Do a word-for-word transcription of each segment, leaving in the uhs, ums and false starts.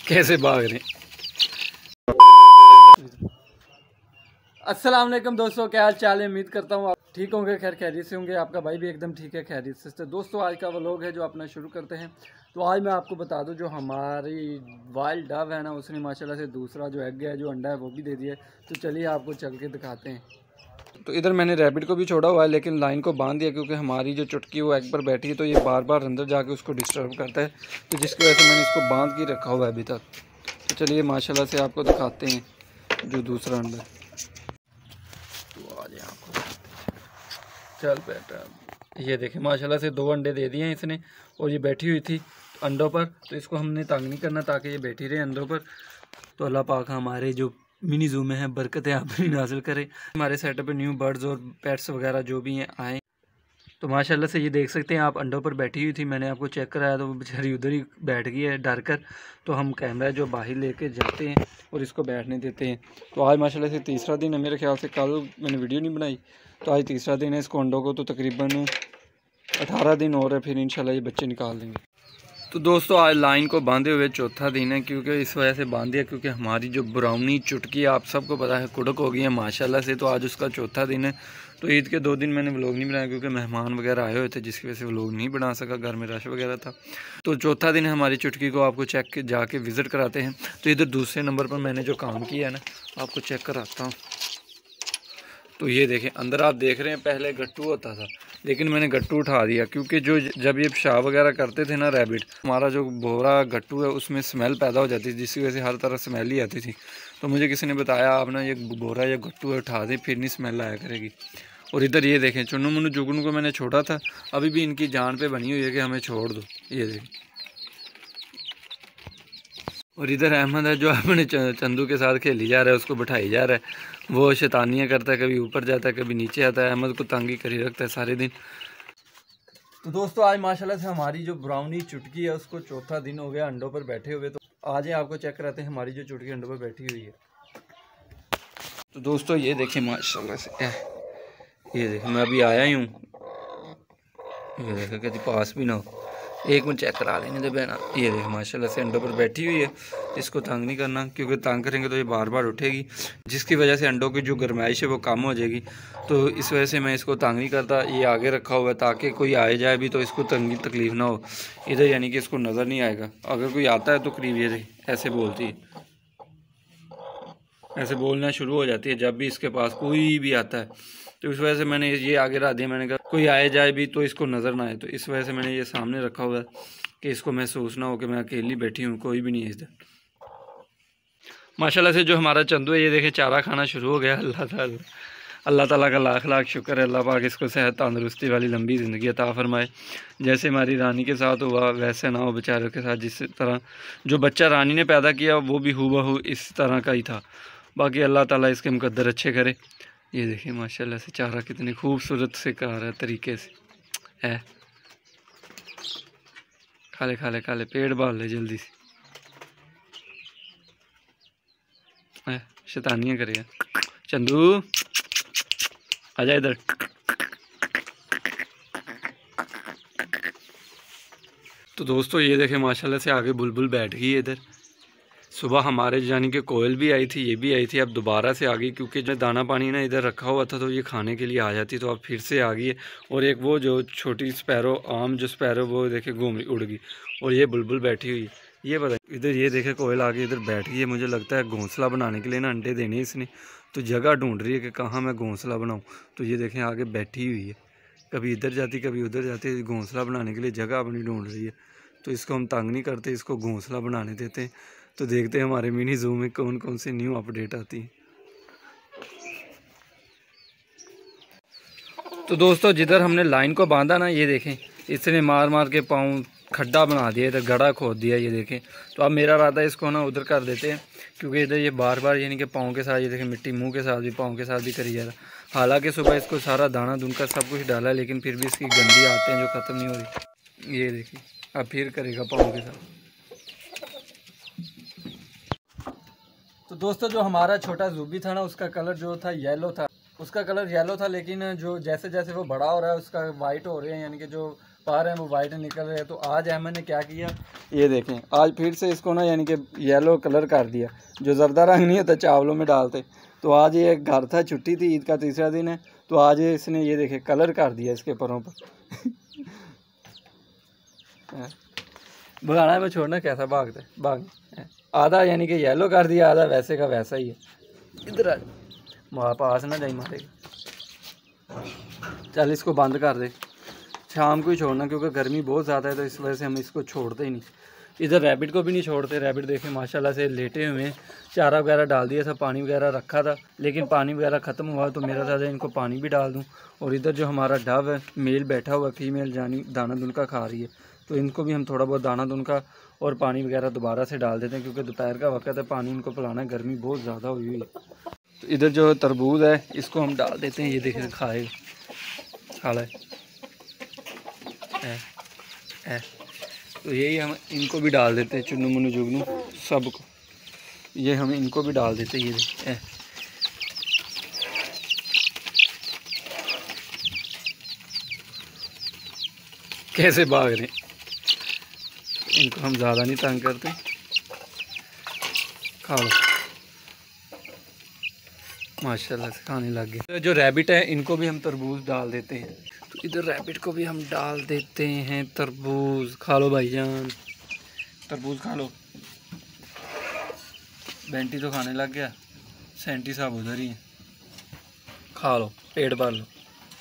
कैसे भाग रहे हैं। अस्सलाम वालेकुम दोस्तों, क्या हाल चाल है। उम्मीद करता हूँ आप ठीक होंगे, खैर खैरियत से होंगे। आपका भाई भी एकदम ठीक है, खैरियत से। तो दोस्तों आज का व्लॉग है जो अपना शुरू करते हैं। तो आज मैं आपको बता दूं, जो हमारी वाइल्ड डव है ना, उसने माशाल्लाह से दूसरा जो एग है, जो अंडा है, वो भी दे दिया है। तो चलिए आपको चल के दिखाते हैं। तो इधर मैंने रैबिट को भी छोड़ा हुआ है, लेकिन लाइन को बांध दिया क्योंकि हमारी जो चुटकी वो एग पर बैठी है, तो ये बार बार अंदर जाके उसको डिस्टर्ब करता है। तो जिसकी वजह से मैंने इसको बांध के रखा हुआ है अभी तक। तो चलिए माशाल्लाह से आपको दिखाते हैं जो दूसरा अंडा। तो आज आपको चल बेटा, ये देखें माशाल्लाह से दो अंडे दे दिए हैं इसने, और ये बैठी हुई थी अंडों पर। तो इसको हमने तंग नहीं करना ताकि ये बैठी रहे अंडों पर। तो अल्लाह पाक हमारे जो मिनी जू में है बरकतें आप भी नाजिल करे, हमारे सेटअप पे न्यू बर्ड्स और पेट्स वगैरह जो भी हैं आए। तो माशाल्लाह से ये देख सकते हैं आप, अंडों पर बैठी हुई थी। मैंने आपको चेक कराया तो वो बेचारी उधर ही बैठ गई है डर कर। तो हम कैमरा जो बाहर लेके जाते हैं और इसको बैठने देते हैं। तो आज माशाल्लाह से तीसरा दिन है, मेरे ख्याल से कल मैंने वीडियो नहीं बनाई, तो आज तीसरा दिन है इसको अंडों को। तो तकरीबन अठारह दिन और है, फिर इंशाल्लाह ये बच्चे निकाल देंगे। तो दोस्तों आज लाइन को बांधे हुए चौथा दिन है, क्योंकि इस वजह से बांध दिया क्योंकि हमारी जो ब्राउनी चुटकी आप सबको पता है कुड़क हो गई है माशाल्लाह से। तो आज उसका चौथा दिन है। तो ईद के दो दिन मैंने व्लॉग नहीं बनाया क्योंकि मेहमान वगैरह आए हुए थे, जिसकी वजह से व्लॉग नहीं बना सका, घर में रश वगैरह था। तो चौथा दिन है हमारी चुटकी को, आपको चेक के जाके विज़िट कराते हैं। तो इधर दूसरे नंबर पर मैंने जो काम किया है ना, आपको चेक कराता हूँ। तो ये देखें अंदर आप देख रहे हैं, पहले गट्टू होता था, लेकिन मैंने गट्टू उठा दिया क्योंकि जो जब ये पेशाब वगैरह करते थे ना रैबिट, हमारा जो बोरा गट्टू है उसमें स्मेल पैदा हो जाती थी, जिसकी वजह से हर तरह स्मेल ही आती थी। तो मुझे किसी ने बताया आप ना ये बोरा या गट्टू उठा दें, फिर नहीं स्मेल आया करेगी। और इधर ये देखें चुन्नू मुन्नू जुगनू को मैंने छोड़ा था, अभी भी इनकी जान पे बनी हुई है कि हमें छोड़ दो। ये देखें, और इधर अहमद है जो अपने चंदू के साथ खेली जा रहा है, उसको बिठाई जा रहा है। वो शैतानियाँ करता है, कभी ऊपर जाता है कभी नीचे आता है, अहमद को तंगी करी रखता है सारे दिन। तो दोस्तों आज माशाल्लाह से हमारी जो ब्राउनी चुटकी है उसको चौथा दिन हो गया अंडों पर बैठे हुए। तो आज ही आपको चेक कराते हैं हमारी जो चुटकी अंडों पर बैठी हुई है। तो दोस्तों ये देखें माशाल्लाह से, ये देखें मैं अभी आया ही हूँ, ये देखें कहती पास भी ना हो, एक मिनट चेक करा लेने दे बहना। ये देख माशाल्लाह से अंडों पर बैठी हुई है, इसको तंग नहीं करना क्योंकि तंग करेंगे तो ये बार बार उठेगी, जिसकी वजह से अंडों की जो गर्माइश है वो कम हो जाएगी। तो इस वजह से मैं इसको तंग नहीं करता, ये आगे रखा हुआ है ताकि कोई आए जाए भी तो इसको तंगी तकलीफ़ ना हो। इधर यानी कि इसको नज़र नहीं आएगा, अगर कोई आता है तो करीब ये देख ऐसे बोलती है, ऐसे बोलना शुरू हो जाती है जब भी इसके पास कोई भी आता है। तो इस वजह से मैंने ये आगे रख दिया, मैंने कहा कोई आए जाए भी तो इसको नज़र ना आए। तो इस वजह से मैंने ये सामने रखा हुआ है कि इसको महसूस ना हो कि मैं अकेली बैठी हूँ, कोई भी नहीं है इधर। माशाल्लाह से जो हमारा चंदू है ये देखे चारा खाना शुरू हो गया। अल्लाह ताला अल्लाह ताला का लाख लाख शुक्र है, अल्लाह पाक इसको सेहत तंदरुस्ती वाली लंबी ज़िंदगी अता फरमाए। जैसे हमारी रानी के साथ हुआ वैसे ना हो बेचारों के साथ, जिस तरह जो बच्चा रानी ने पैदा किया वो भी हूबहू इस तरह का ही था। बाकी अल्लाह ताला इसके मुकद्दर अच्छे करे। ये देखिए माशाल्लाह से चारा कितने खूबसूरत से खा रहा है तरीके से है। खाले खाले खाले पेट बाल ले जल्दी से, शैतानियाँ करे चंदू आजा इधर। तो दोस्तों ये देखें माशाल्लाह से आगे बुलबुल बैठ गई है इधर। सुबह हमारे यानी कि कोयल भी आई थी, ये भी आई थी, अब दोबारा से आ गई क्योंकि जो दाना पानी ना इधर रखा हुआ था तो ये खाने के लिए आ जाती, तो अब फिर से आ गई है। और एक वो जो छोटी स्पैरो, आम जो स्पैरो, वो देखे घूम उड़ गई। और ये बुलबुल बैठी हुई है, ये पता इधर ये देखे कोयल आ गई इधर बैठ गई है। मुझे लगता है घोंसला बनाने के लिए ना अंडे देने इसने, तो जगह ढूंढ रही है कि कहाँ मैं घोंसला बनाऊँ। तो ये देखें आगे बैठी हुई है, कभी इधर जाती कभी उधर जाती, घोंसला बनाने के लिए जगह अपनी ढूंढ रही है। तो इसको हम तंग नहीं करते, इसको घोंसला बनाने देते हैं। तो देखते हैं हमारे मिनी जू में कौन कौन सी न्यू अपडेट आती है। तो दोस्तों जिधर हमने लाइन को बांधा ना, ये देखें इसने मार मार के पाँव खड्डा बना दिया, इधर गड़ा खोद दिया। ये देखें, तो अब मेरा इरादा है इसको ना उधर कर देते हैं क्योंकि इधर ये बार बार यानी कि पाँव के साथ, ये देखें मिट्टी मुंह के साथ भी पाँव के साथ भी करी जा रहा। हालांकि सुबह इसको सारा दाना दुनकर सब कुछ डाला, लेकिन फिर भी इसकी गंदी आते हैं जो ख़त्म नहीं हो रही। ये देखिए अब फिर करेगा पाँव के साथ। तो दोस्तों जो हमारा छोटा जूबी था ना, उसका कलर जो था येलो था, उसका कलर येलो था, लेकिन जो जैसे जैसे वो बड़ा हो रहा है उसका वाइट हो रहे हैं, यानी कि जो पार हैं वो वाइट निकल रहे हैं। तो आज अहमद ने क्या किया, ये देखें, आज फिर से इसको ना यानी कि येलो कलर कर दिया। जो जर्दा रंग नहीं होता चावलों में डालते, तो आज ये घर था, छुट्टी थी, ईद का तीसरा दिन है, तो आज ये इसने ये देखे कलर कर दिया इसके परों पर। भगाना में छोड़ना कैसा भागता है, भाग आधा यानी कि येलो कर दिया, आधा वैसे का वैसा ही है। इधर आ माँ पास ना जाई मारेगा। चल इसको बंद कर दे, शाम को ही छोड़ना क्योंकि गर्मी बहुत ज़्यादा है, तो इस वजह से हम इसको छोड़ते ही नहीं। इधर रैबिट को भी नहीं छोड़ते। रैबिट देखें माशाल्लाह से लेटे हुए हैं, चारा वगैरह डाल दिया था, पानी वगैरह रखा था, लेकिन पानी वगैरह ख़त्म हुआ तो मेरा था इनको पानी भी डाल दूं। और इधर जो हमारा डव है मेल बैठा हुआ, फीमेल जानी दाना दुनका खा रही है, तो इनको भी हम थोड़ा बहुत दाना दुनका और पानी वगैरह दोबारा से डाल देते हैं क्योंकि दोपहर का वक्त है, पानी इनको पिलाना है, गर्मी बहुत ज़्यादा हुई हुई है। तो इधर जो तरबूज है इसको हम डाल देते हैं, ये देखें खाए खाला है, है। तो यही हम इनको भी डाल देते हैं, चुन्नू मुन्नू जुगनू सब को, ये हम इनको भी डाल देते हैं। ये है कैसे भाग रहे, इनको हम ज़्यादा नहीं तंग करते, खा लो माशाल्लाह से खाने लग गए। तो जो रैबिट है इनको भी हम तरबूज डाल देते हैं, तो इधर रैबिट को भी हम डाल देते हैं तरबूज। खा लो भाईजान, तरबूज खा लो। बेंटी तो खाने लग गया, सेंटी साहब उधर ही हैं, खा लो पेट भर लो।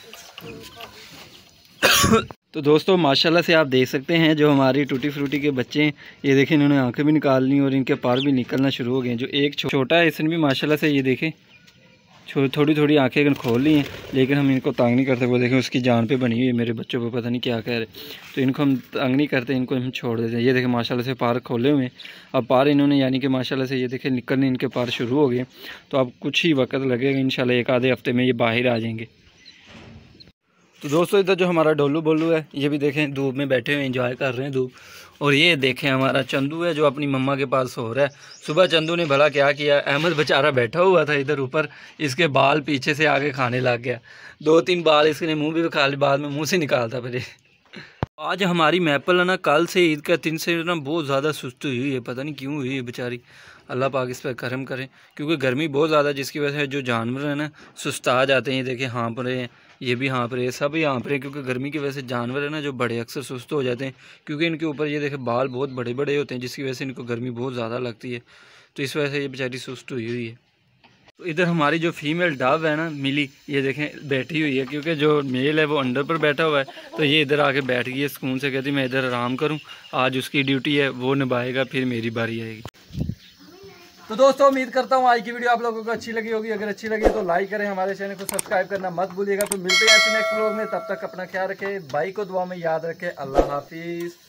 तो दोस्तों माशाल्लाह से आप देख सकते हैं जो हमारी टूटी फ्रूटी के बच्चे हैं, ये देखें इन्होंने आंखें भी निकाल ली और इनके पार भी निकलना शुरू हो गए हैं। जो एक छोटा है इसने भी माशाल्लाह से ये देखें थोड़ी थोड़ी आंखें खोल ली हैं, लेकिन हम इनको तंग नहीं करते। वो देखें उसकी जान पे बनी हुई है, मेरे बच्चों पे पता नहीं क्या कह रहे, तो इनको हम तंग नहीं करते, इनको हम छोड़ देते हैं। ये देखें माशाल्लाह से पार खोले हुए हैं, अब पार इन्होंने यानी कि माशाल्लाह से ये देखें निकलने इनके पार शुरू हो गए। तो अब कुछ ही वक्त लगेगा, इंशाल्लाह एक आधे हफ्ते में ये बाहर आ जाएंगे। तो दोस्तों इधर जो हमारा डोलू बोलू है ये भी देखें धूप में बैठे हुए एंजॉय कर रहे हैं धूप। और ये देखें हमारा चंदू है जो अपनी मम्मा के पास सो रहा है। सुबह चंदू ने भला क्या किया, अहमद बेचारा बैठा हुआ था इधर ऊपर, इसके बाल पीछे से आगे खाने लग गया, दो तीन बाल इसने मुंह भी खा लिया, बाद में मुंह से निकालता फिर। आज हमारी मैपल है ना कल से ईद का दिन से ना बहुत ज़्यादा सुस्त हुई है, पता नहीं क्यों हुई है बेचारी। अल्लाह पाक इस पर करम करें क्योंकि गर्मी बहुत ज़्यादा, जिसकी वजह से जो जानवर हैं ना सुस्ता जाते हैं। देखिए हाँप रहे हैं, ये भी हाँप रहे हैं, सब ही हाँप रहे हैं क्योंकि गर्मी की वजह से जानवर है ना जो बड़े अक्सर सुस्त हो जाते हैं क्योंकि इनके ऊपर ये देखें बाल बहुत बड़े बड़े होते हैं, जिसकी वजह से इनको गर्मी बहुत ज़्यादा लगती है, तो इस वजह से ये बेचारी सुस्त हुई हुई है। तो इधर हमारी जो फीमेल डव है ना मिली, ये देखें बैठी हुई है क्योंकि जो मेल है वो अंडर पर बैठा हुआ है, तो ये इधर आके बैठ गई है सुकून से, कहती मैं इधर आराम करूं, आज उसकी ड्यूटी है वो निभाएगा, फिर मेरी बारी आएगी। तो दोस्तों उम्मीद करता हूँ आज की वीडियो आप लोगों को अच्छी लगी होगी। अगर अच्छी लगी तो लाइक करें, हमारे चैनल को सब्सक्राइब करना मत भूलिएगा। तो मिलते हैं ऐसे नेक्स्ट व्लॉग में, तब तक अपना ख्याल रखें, भाई को दुआ में याद रखें। अल्लाह हाफिज़।